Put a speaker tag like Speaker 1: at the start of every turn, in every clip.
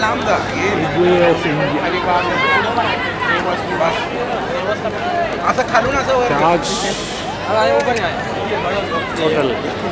Speaker 1: नाम था ये असं खालून असं
Speaker 2: ताज होटल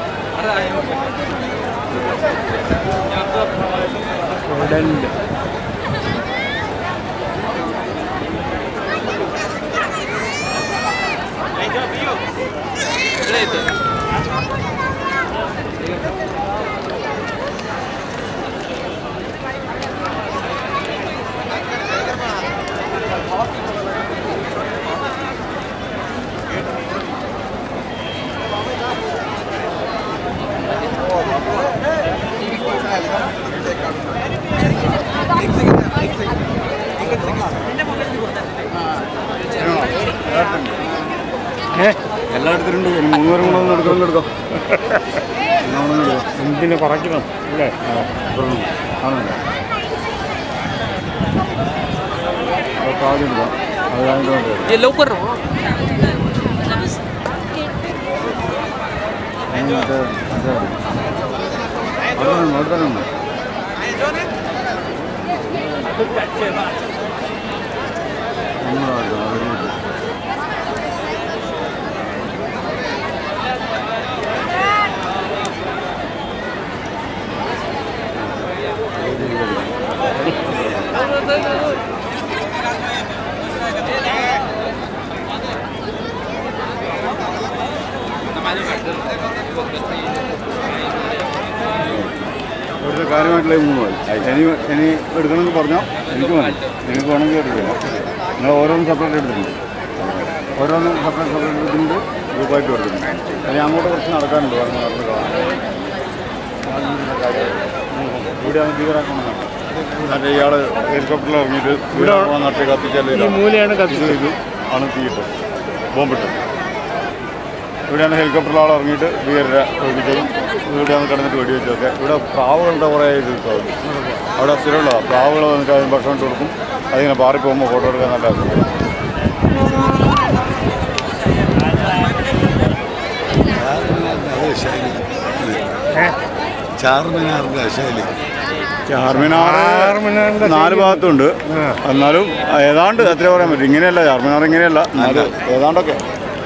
Speaker 3: എല്ലായിടത്തിലുണ്ട് 300 എടുക്കാം
Speaker 2: എന്തിനു കുറയ്ക്കണം അല്ലേ
Speaker 4: लवकर
Speaker 3: ഇവിടുത്തെ കാര്യമായിട്ടുള്ള 3 മതി. ഇനി എടുക്കണമെന്ന് പറഞ്ഞാൽ എനിക്ക് മതി. എനിക്ക് വേണമെങ്കിൽ എടുക്കില്ല. നിങ്ങൾ ഓരോന്നും സെപ്പറേറ്റ് എടുത്തിട്ടുണ്ട്. ഓരോന്നും സെപ്പറേറ്റ് എടുത്തിട്ടുണ്ട്. ഗ്രൂപ്പായിട്ട് കൊടുത്തിട്ടുണ്ട്. അതിന് അങ്ങോട്ട് കുറച്ച് നടക്കാനുണ്ട്. ഇവിടെ ക്ലിയറാക്കണം. മറ്റേ ഇയാൾ ഹെലികോപ്റ്ററിൽ ഇറങ്ങിയിട്ട് ഇവിടെ നട്ട് കത്തിച്ചാൽ
Speaker 2: മൂലയാണ് കത്തിച്ചത്
Speaker 3: ആണ് തീയിട്ട് ബോംബിട്ടത്. ഇവിടെയാണ് ഹെലികോപ്റ്ററിൽ ആൾ ഇറങ്ങിയിട്ട് ഭീകരരെ ഒഴിപ്പിച്ചതും ഇവിടെയാണ് കിടന്നിട്ട് വെടിവെച്ചതൊക്കെ. ഇവിടെ പ്രാവുകളുടെ കുറേ ഇത് കിട്ടും. അവിടെ സ്ഥിരമുള്ളതാണ്. പ്രാവുകൾ വന്നിട്ട് അതിന് ഭക്ഷണം ഇട്ട് കൊടുക്കും. അതിങ്ങനെ പാറി പോകുമ്പോൾ ഫോട്ടോ എടുക്കാൻ നല്ല ആവശ്യം.
Speaker 5: ചാർമിനാറിൻ്റെ ശൈലി.
Speaker 3: ചാർമിനാർ 4 ഭാഗത്തുണ്ട്. എന്നാലും ഏതാണ്ട് എത്ര പറയാൻ പറ്റും. ഇങ്ങനെയല്ല ചാർമിനാർ, ഇങ്ങനെയല്ല. എന്നാലും ഏതാണ്ടൊക്കെ.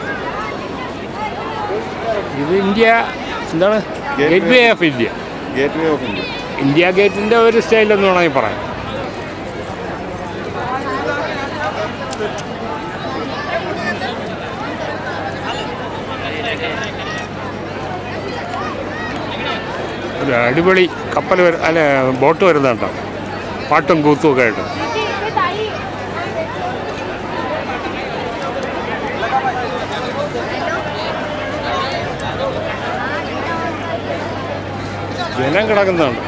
Speaker 2: ഇത് ഇന്ത്യ എന്താണ് gateway of India.
Speaker 3: Gateway of India.
Speaker 2: India ഗേറ്റിൻ്റെ ഒരു സ്റ്റൈലെന്ന് വേണമെങ്കിൽ പറയാം. ഒരു അടിപൊളി കപ്പൽ അല്ല ബോട്ട് വരുന്നുണ്ടോ, പാട്ടും കൂത്തും ഒക്കെ ആയിട്ട്. ജനം കിടക്കുന്നുണ്ട്.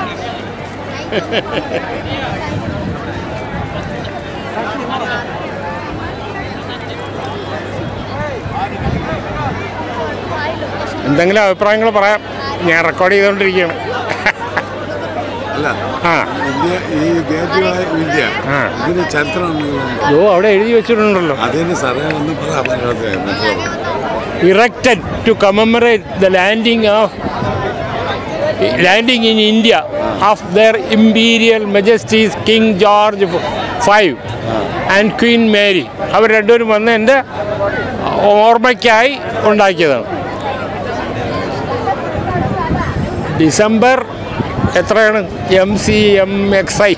Speaker 2: എന്തെങ്കിലും അഭിപ്രായങ്ങൾ പറയാം. ഞാൻ റെക്കോർഡ് ചെയ്തുകൊണ്ടിരിക്കുകയാണ്.
Speaker 5: അല്ല
Speaker 2: ആ
Speaker 5: ഈ ഗേറ്റ് ഇന്ത്യ ഇതിന് ചരിത്രം
Speaker 2: അവിടെ എഴുതി വെച്ചിട്ടുണ്ടല്ലോ.
Speaker 5: അതിന് സാറേ ഒന്ന് പറയാം.
Speaker 2: Erected to commemorate the landing in India of their Imperial Majesties King George V and Queen Mary. അവർ രണ്ടുപേരും വന്ന് എൻ്റെ ഓർമ്മയ്ക്കായി ഉണ്ടാക്കിയതാണ്. ഡിസംബർ എത്രയാണ്? MCMXI.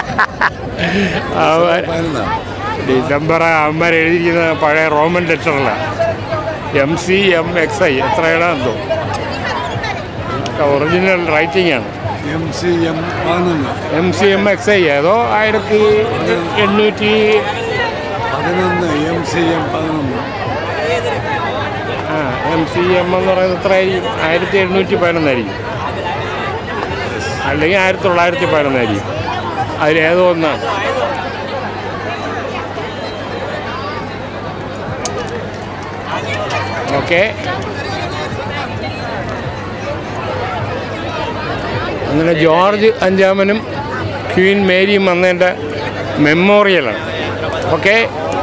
Speaker 2: ഡിസംബർ അമ്മ എഴുതിയിരിക്കുന്ന പഴയ റോമൻ ലെറ്ററിലാണ്. MCMXI എത്രയാണെന്തോ ഒറിജിനൽ റൈറ്റിംഗ് ആണ്. MCMXI ഏതോ 1811 MCM എന്ന് പറയുന്നത് എത്ര ആയിരിക്കും? 1811 ആയിരിക്കും, അല്ലെങ്കിൽ 1911 ആയിരിക്കും. അതിലേതോ ഒന്നാണ്. ഓക്കെ, അങ്ങനെ ജോർജ് അഞ്ചാമനും ക്വീൻ മേരിയും വന്നതിൻ്റെ മെമ്മോറിയലാണ്. ഓക്കെ,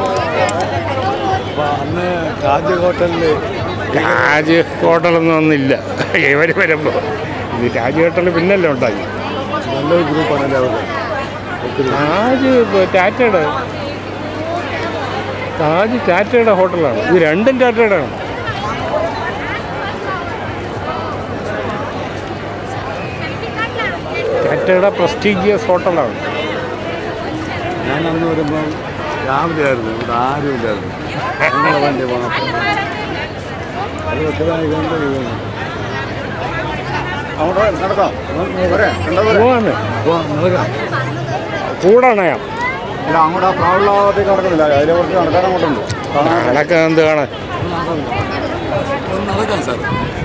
Speaker 5: താജ്
Speaker 2: ഹോട്ടലൊന്നും ഒന്നില്ല ഇവർ വരുമ്പോൾ. ഇത് താജ് ഹോട്ടൽ പിന്നല്ലേ ഉണ്ടാക്കി.
Speaker 5: നല്ലൊരു ഗ്രൂപ്പാണ് എല്ലാവരും.
Speaker 2: താജ് ടാറ്റയുടെ ഹോട്ടലാണ്. ഇത് രണ്ടും ടാറ്റയുടെ ആണ്. ടാറ്റയുടെ പ്രസ്റ്റീജിയസ് ഹോട്ടലാണ്.
Speaker 5: ഞാൻ അന്ന് വരുമ്പോൾ രാവിലെ ആയിരുന്നു, ഇവിടെ ആരും ഇല്ലായിരുന്നു. ഞങ്ങളെ വണ്ടി മാത്രം. അത് എത്രയായി കൊണ്ട്
Speaker 3: അവിടെ നടക്കാം.
Speaker 2: പോവാന്ന്
Speaker 5: നടക്കാം.
Speaker 2: കൂടണയാം.
Speaker 3: ഇല്ല, അങ്ങോട്ട് ആ പ്രാവുള്ള ഭാഗത്തേക്ക് നടക്കുന്നില്ല. അതിലെ കുറച്ച് നടക്കാൻ അങ്ങോട്ടുണ്ട്.
Speaker 2: നടക്കാൻ എന്ത് കാണാൻ?
Speaker 5: നടക്കാം സാർ.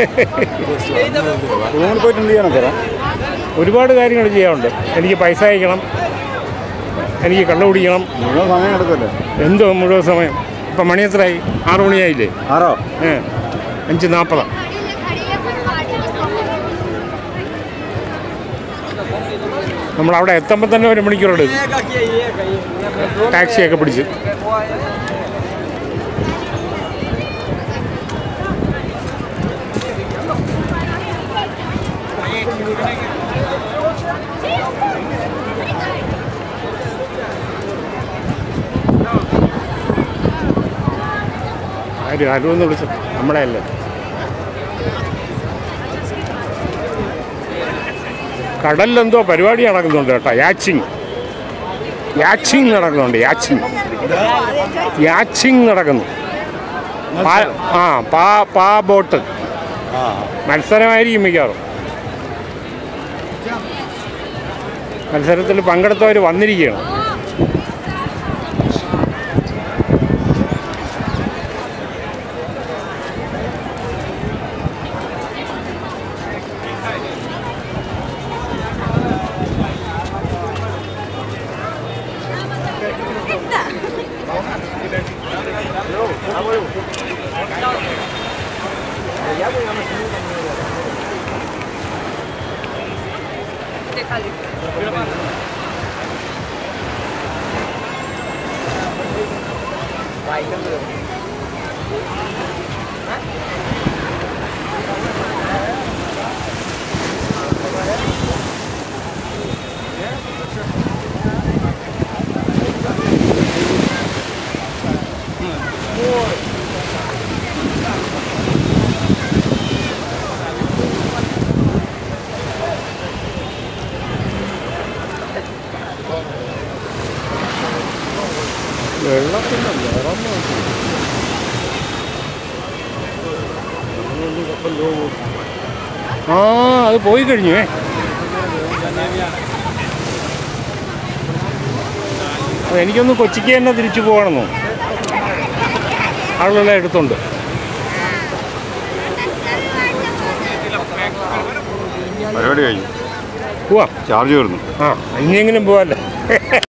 Speaker 3: റൂമിൽ പോയിട്ട് എന്ത് ചെയ്യണം സാറേ?
Speaker 2: ഒരുപാട് കാര്യങ്ങൾ ചെയ്യാനുണ്ട്. എനിക്ക് പൈസ അയക്കണം, എനിക്ക് കള്ളു കുടിക്കണം.
Speaker 3: മുഴുവൻ സമയം എടുക്കല്ലേ?
Speaker 2: എന്തോ മുഴുവൻ സമയം? ഇപ്പം മണി എത്രയായി? 6 മണിയായില്ലേ? 5:40. നമ്മളവിടെ എത്തുമ്പോൾ തന്നെ 1 മണിക്കൂറുണ്ട് ടാക്സിയൊക്കെ പിടിച്ച്. ആരുമെന്ന് വിളിച്ചു നമ്മളെ അല്ലേ. കടലിലെന്തോ പരിപാടി നടക്കുന്നുണ്ട് കേട്ടോ. യാച്ചിങ് നടക്കുന്നുണ്ട്. യാച്ചിങ് നടക്കുന്നു. പാ ബോട്ട് മത്സരമായിരിക്കും മിക്കവാറും. മത്സരത്തിൽ പങ്കെടുത്തവർ വന്നിരിക്കുകയാണ്. വെള്ളത്തിൻ്റെ നിറം അത് പോയി കഴിഞ്ഞു. എനിക്കൊന്ന് കൊച്ചിക്ക് തന്നെ തിരിച്ചു പോകണമെന്നോ. ആളുകളെല്ലാം എടുത്തുണ്ട്.
Speaker 3: പരിപാടി കഴിഞ്ഞു.
Speaker 2: പോവാം.
Speaker 3: ചാർജ് വരുന്നു.
Speaker 2: ഇനിയെങ്കിലും പോവാല്ലേ.